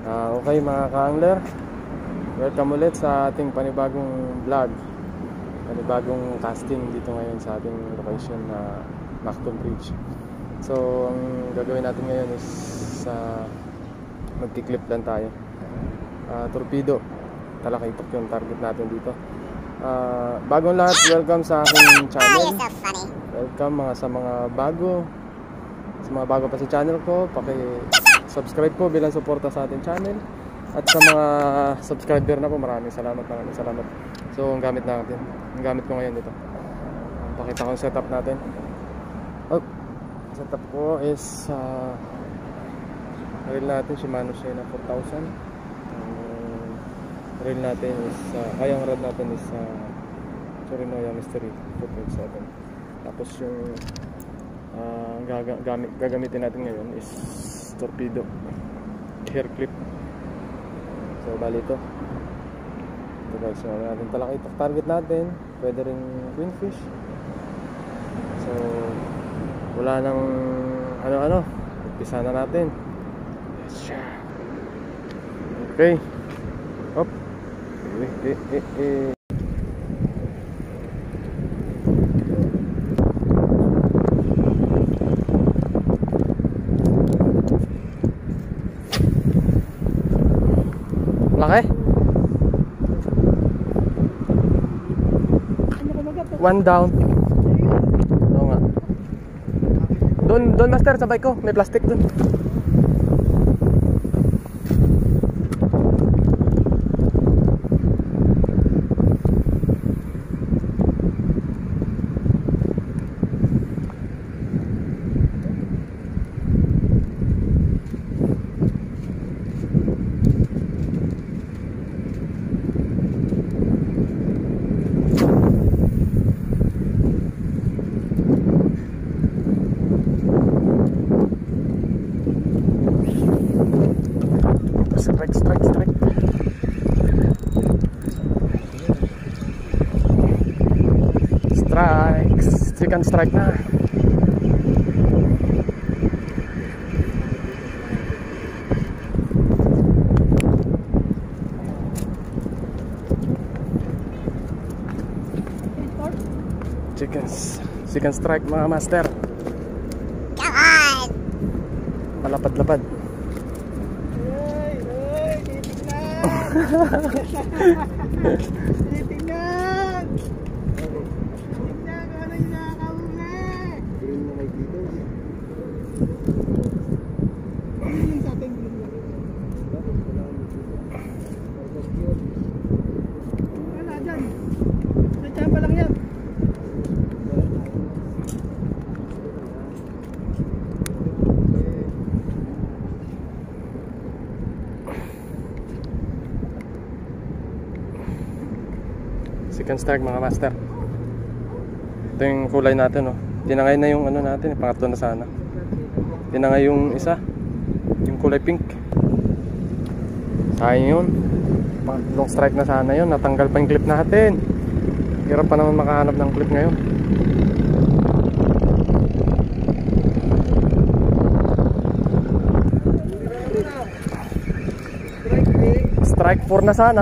Okay mga ka-angler, welcome ulit sa ating panibagong vlog, panibagong casting dito ngayon sa ating location na Macton Bridge. So ang gagawin natin ngayon is magkiklip lang tayo. Torpedo, talakitok yung target natin dito. Bagong lahat, welcome sa aking channel. Welcome sa mga bago pa sa channel ko. Paki-subscribe po bilang suporta sa ating channel. At sa mga subscriber na po, maraming salamat. So ang gamit ko ngayon dito, pakita ko yung setup natin. Setup ko is reel natin Shimano Shena 4000. Reel natin is ang rod natin is Chorinoya Mystery 2.7. Tapos yung gagamitin natin ngayon is torpedo hair clip. So bali ito guys, yung natin talakitok target natin, pwede rin queenfish. So wala nang ano, umpisa na natin. Okay, hop. Laki. One down. Oo nga. Doon master, sabay ko. May plastic doon. Second strike na. Second strike mga master. Come on. Malapad-lapad. Titingnan. Second strike mga master. Ito yung kulay natin, oh. Tinangay na yung ano natin, pangatlo na sana. Tinangay yung isa, yung kulay pink. Sayang yun. Pangatlong strike na sana yun. Natanggal pa yung clip natin. Hirap pa naman makahanap ng clip ngayon. Strike 4 na sana.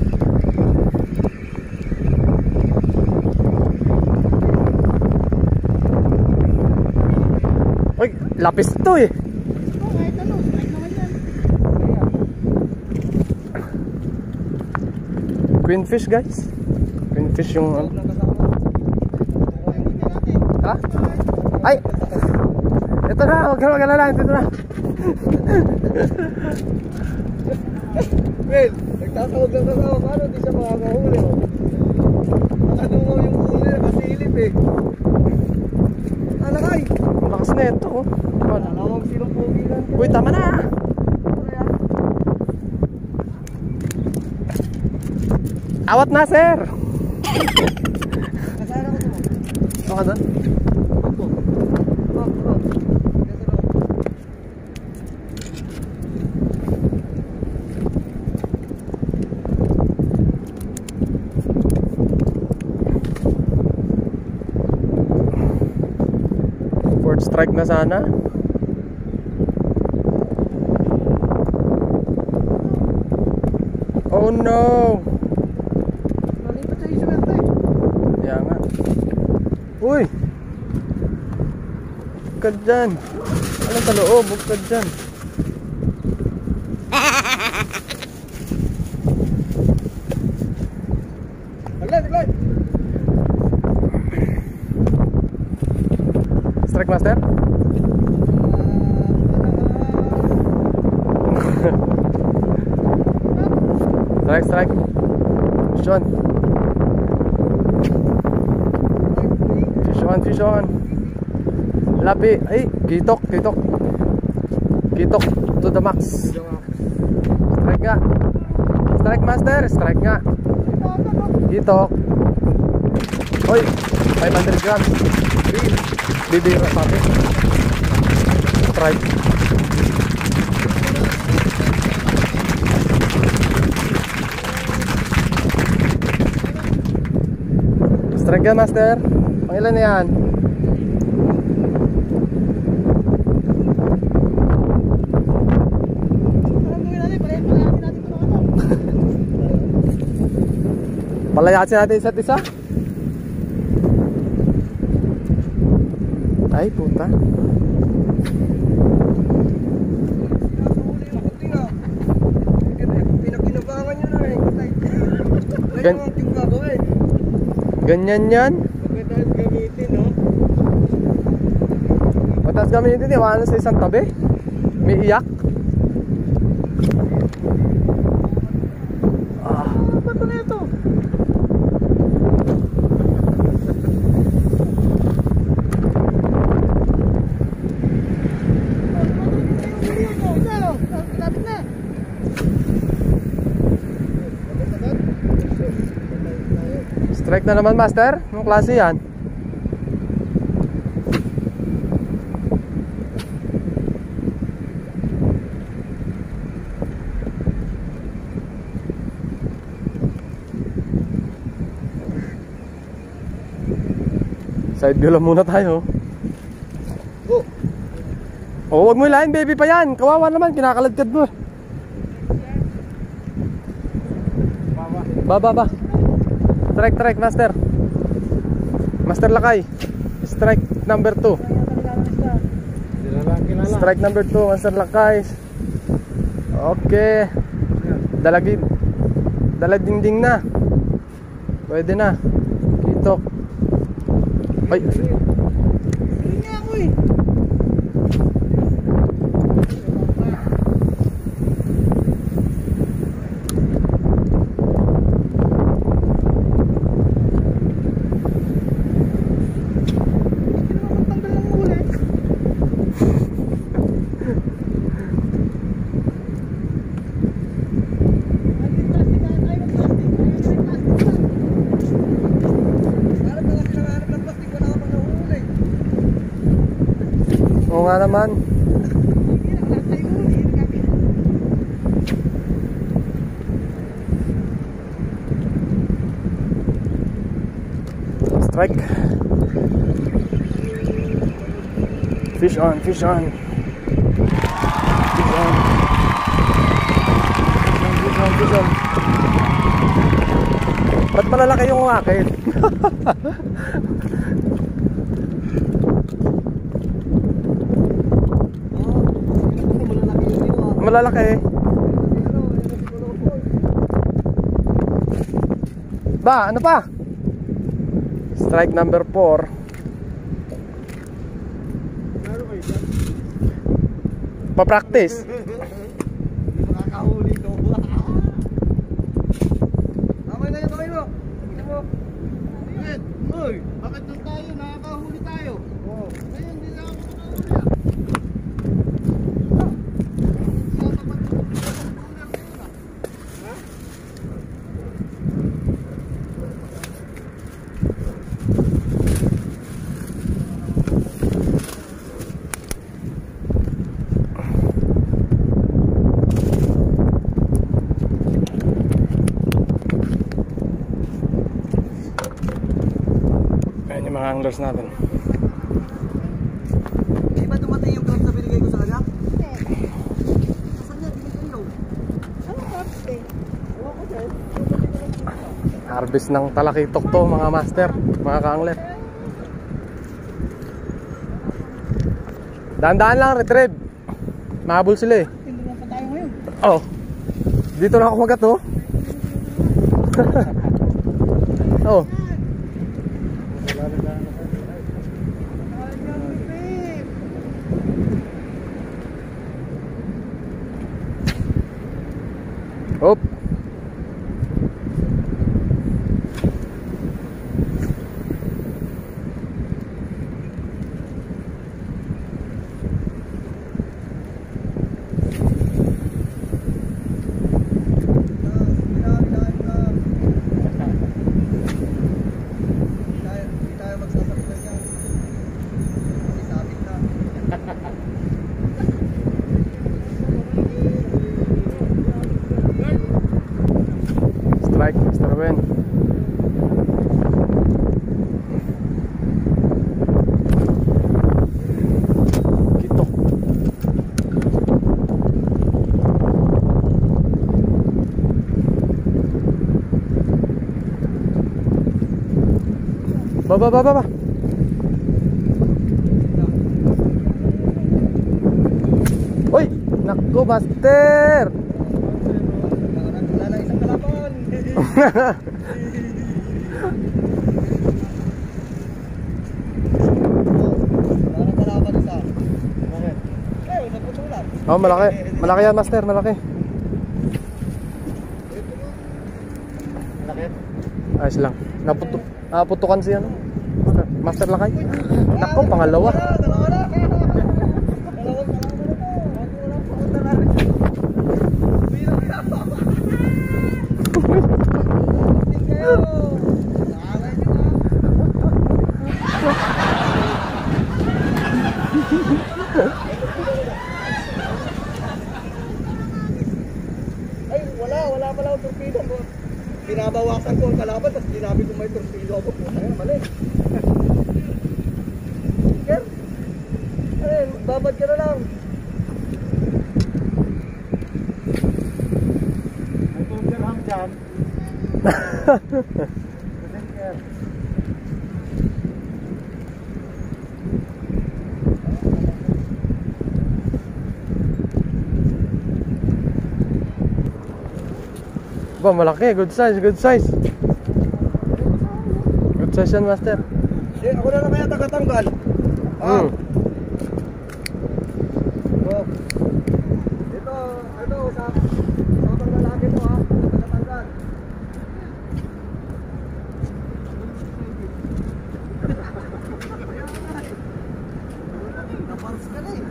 Uy, lapis ito eh. Queenfish guys. Queenfish yung ano. Ha? Ay! Ito na, huwag ka mag-alala, ito na. Well, nagtatawag lang kasama, paano di siya makakahuli? Nakadungaw yung huli, nakasilip eh. Alakay! Lakas na ito, oh. Alawang silong pugilan. Uy, tama na! Awat na, sir! Kasara ko ito. Ano ka doon? Fourth strike na sana. Oh no! Nalipat sa iswerte. Kaya nga. Uy! Bukad dyan. Anong sa loob? Bukad dyan. Agad. Strike master? Strike. Fish on. Lapi. Ay, kitok. Kitok to the max. Strike nga. Strike master. Strike nga. Kitok. Oy, 500 grams. Bibira sabi. Strike. Strike nga master. Pangilan na yan? Palayasin natin isa't isa. Ay puta. Pinakinabangan nyo na eh. Ganyan yan. Mataas gamitin, no? Mataas gamitin, iwanan sa isang tabi. May iyak. Bato na ito. Strike na naman master. Anong klase yan? Side view lang muna tayo. Oh, wag mo ilahin, baby pa yan. Kawawa naman, kinakaladkad mo. Ba. Strike master. Master lakay. Strike number 2. Strike number 2, master lakay. Okay. Daladingding na. Pwede na. Kitok. Ay. Hindi ako eh. Oo nga naman. Strike. Fish on. Ba't malalaki yung akin? Malalaki. Ba, ano pa? Strike number 4. Pa-practice. Makakahuli ko. Tama na yun. Uy, bakit nang tayo? Nakakahuli tayo. Oo. Ngayon, hindi lang ako makahuli. Ayan yung mga anglers natin. Di ba dumating yung crabs na binigay ko sa kanya? Saan niya? Binigay ko. Anong crabs eh? Ewan ko. Harvest ng talakitok to mga master, mga ka-angler. Dahan-dahan lang, retrieve. Mahabol sila eh. Hindi naman pa tayo ngayon. Oh. Dito na ako magat oh. Oh. Hop. Strike, Mr. Ben. Kitok. Baba. Uy, nakko master. Wala na isang kalapon. Wala na kalaban isa. Bakit? Eh, naputulan. Oh, malaki. Malaki yan, master, malaki. Malaki? Ayos lang. Naputukan siya, no? Master lakay. Nakko, pangalawa. Dalawa na. Ay, wala pala ang torpedo. Binabawasan ko ang kalaban, tapos sinabi ko may torpedo ako. Puta yan, mali. Ker, ay, babad ka na lang. May tuberham dyan. Ker. Ba, malaki. Good size, good size. Good size yan, master. Ako na naman yung tagatanggal. Ah. Oh. Ito, usapang lalaki to ha. Tagatanggal. Napars ka na eh.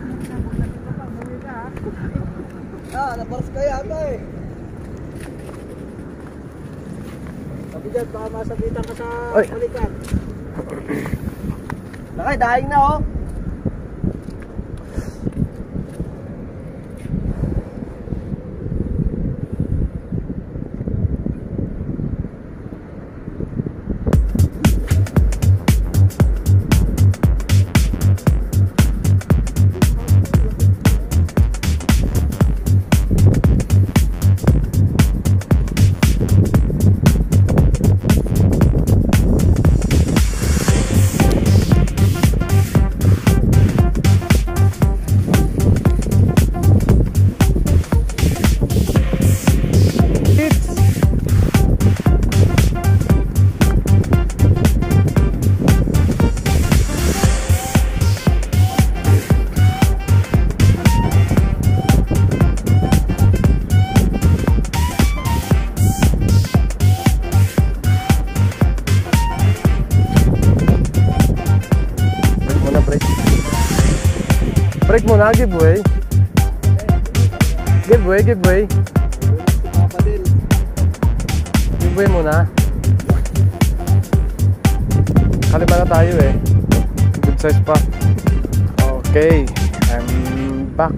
Napars ka yata eh. Sabi dyan, baka masabitan ka sa balikan. Nakay, daing na oh. Break muna, giveaway. Giveaway. Giveaway muna. Kalima na tayo eh. Good size pa. Okay, I'm back.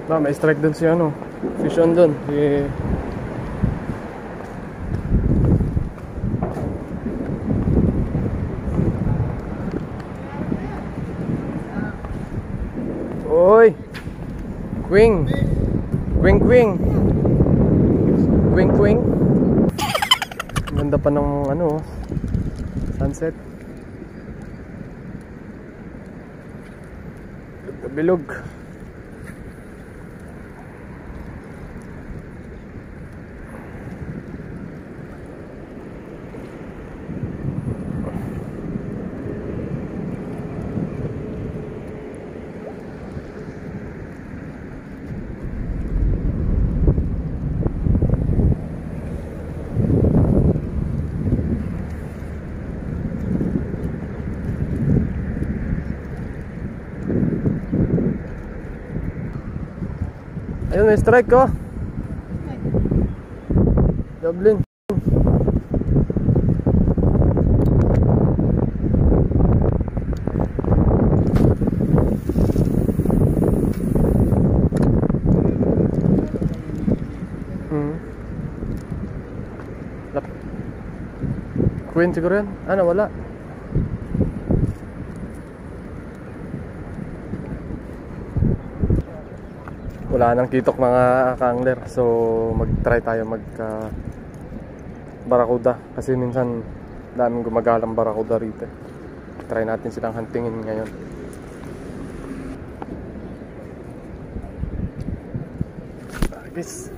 No, may strike dun si ano. Fish on dun. Si... Oy! Quing! Quing quing! Quing quing! Ganda pa ng ano, sunset. Bilog. Ayun, may strike ko. Dublin. Queen siguro yan. Ano, wala. Wala nang kitok mga ka-angler. So mag-try tayo barakuda. Kasi minsan daming gumagalang barakuda rito. Try natin silang huntingin ngayon. Guys,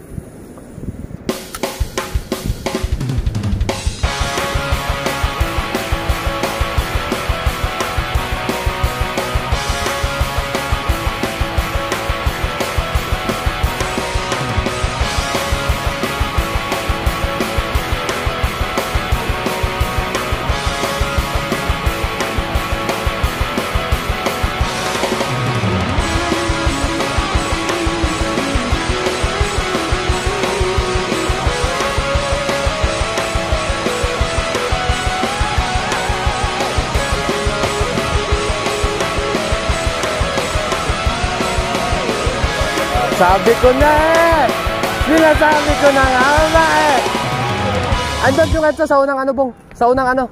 sabi ko na eh! Sinasabi ko na nga ba eh! Andun yung nga sa unang ano bong? Sa unang ano?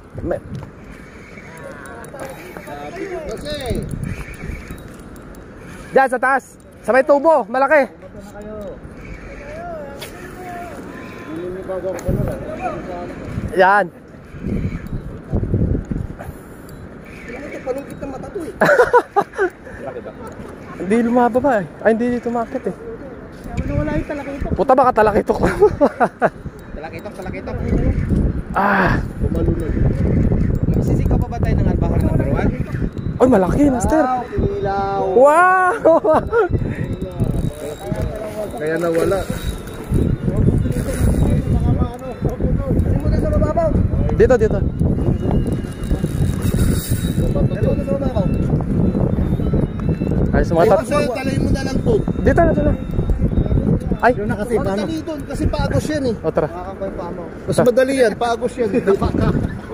Diyan sa taas! Sa may tubo! Malaki! Yan! Panungkit ng mata to eh. Hindi lumababa eh. Ay, hindi tumakit eh. Wala yung talakitok. Puta, baka talakitok lang. Talakitok. Ah! Pumalunod. Sisikaw pa ba tayo ng albahar number 1? Ay, malaki, master. Pinilaw. Wow! Kaya nawala. Muna sa mababaw. Dito. Dito sa mababaw. Ay, sumatat. Talayin mo na lang to. Dito na. Ay! Yun na kasi madali doon kasi paagos yan eh. O, tara. Mas madali yan, paagos yan. Napaka.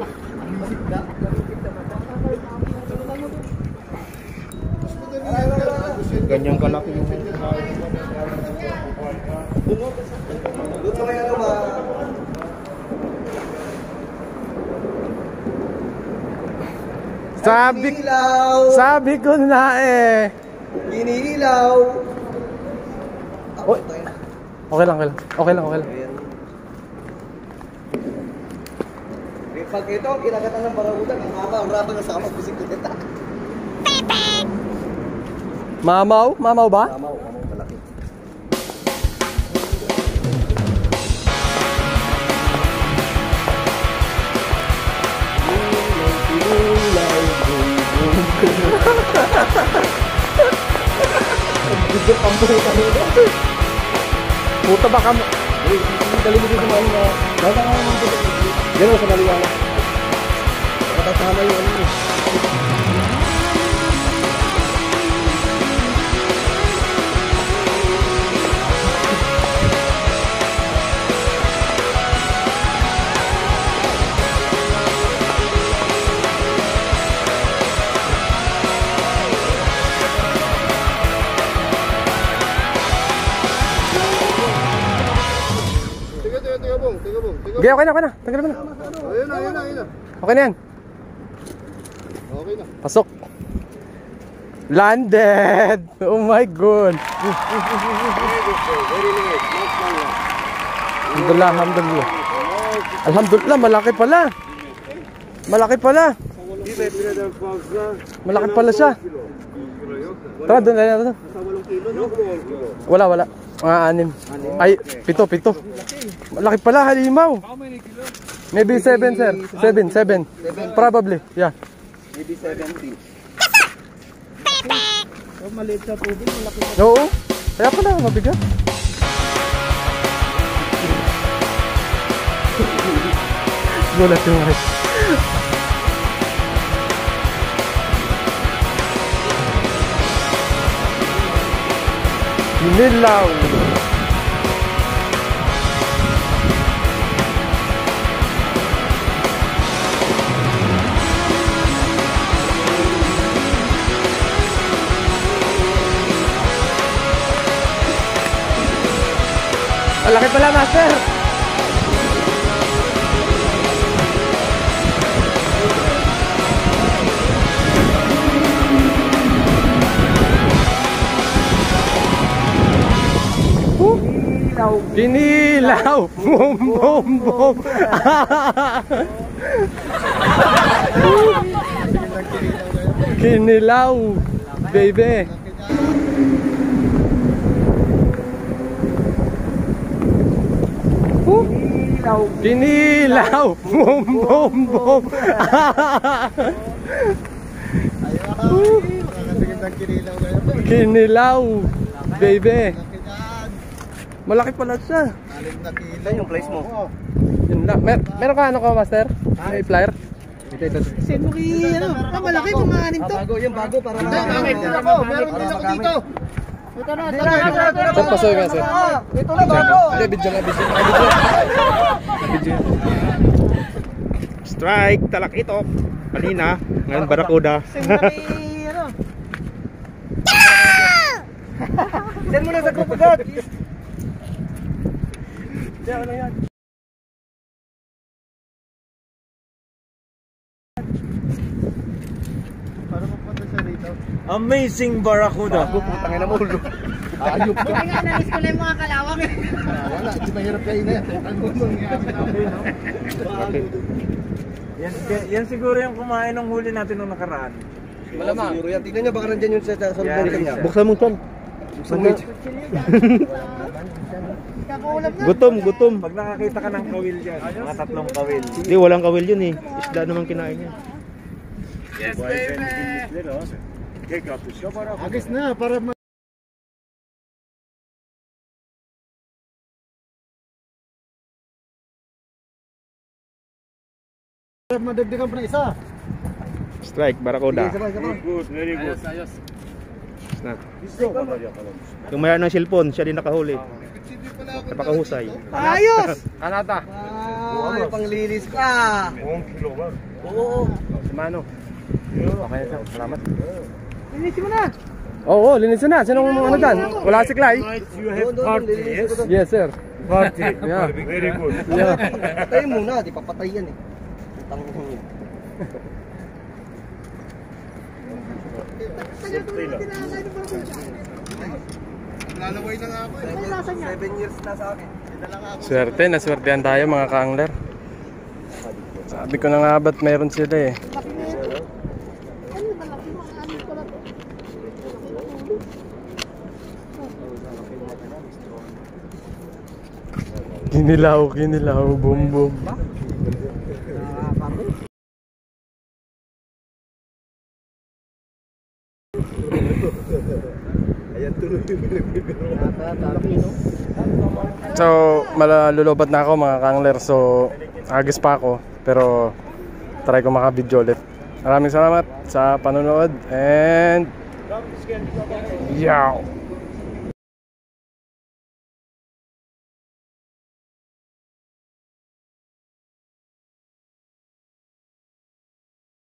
Ganyan kalaki yung dito may ano ba? Sabi ko na eh. Iniilaw. Oy. Okay lang. Pag ito, kinagatan ng barabutan, ang haba, ang raba na sama, bisikleta. Mamaw ba? Mamaw, malaki. Puta baka mo. Dali mo dito mga ano. Gano'n sa maliwala. Katatama yung ano. Okay, okay na. Tanggalin mo na. Ayun na. Okay na yan. Okay na. Pasok. Landed! Oh my God! Very nice. Alhamdulillah. Alhamdulillah, malaki pala. Malaki pala siya. Tara, doon. Wala. Mga 6. Ay, 7. Malaki pala, halimaw. Maybe 7, sir. 7. Probably, yeah. Maybe 70. So, maliit sa tubig, malaki sa Oo. Kaya pala, mabigat. Gulat yung guys. Nilaw. Malaki pala, master. Kinilaw. Boom. Kinilaw, baby. Kinilaw. Boom. Kinilaw, baby. Malaki pala siya. Saan yung place mo? Yun lang. Meron ka ano ka, master? May flyer? Malaki kung maanim to. Bago, yung bago para Meron din ako dito. Ito na. Saan pasoy ka, sir? Ito na bago. Hindi, video. Strike, talak ito. Kanina, ngayon barakuda. Send mo na sa group agad. Amazing barakuda. Putang ina mo ulo. Ayop ka. Buti nga nalis ko lang yung mga kalawang. Wala, di mahirap kayo na yan. Yan siguro yung kumain ng huli natin nung nakaraan. Malamang. Siguro yan. Tignan niya baka nandyan yun sa loob niya. Buksan mo ton. Kakulap na. Gutom. Pag nakakita ka ng kawil dyan, mga 3 kawil. Hindi, walang kawil yun eh. Isda naman kinain niya. Yes, baby! Agis na, para madagdagan pa na isa. Strike, barakuda. Very good. Ayos. Na. Yung mayroon ng cellphone, siya din nakahuli. Napakahusay. Ayos! Anata. Ay, panglilis ka. Oo. Si Mano. Okay, sir. Salamat. Linisin mo na. Oo, linisin na. Sinong ano dyan? Wala si Clay? Yes, sir. Party. Yeah. Very good. Yeah. Patayin muna, di papatay yan eh. Tangin yun. Lalaway na nga ako eh. 7 years na sa akin. Swerte, naswertehan tayo mga ka-angler. Sabi ko na nga ba't meron sila eh. Kinilaw, boom. So, malulubat na ako mga ka-angler. So, agis pa ako. Pero, try ko maka-video ulit. Maraming salamat sa panonood. And, yow!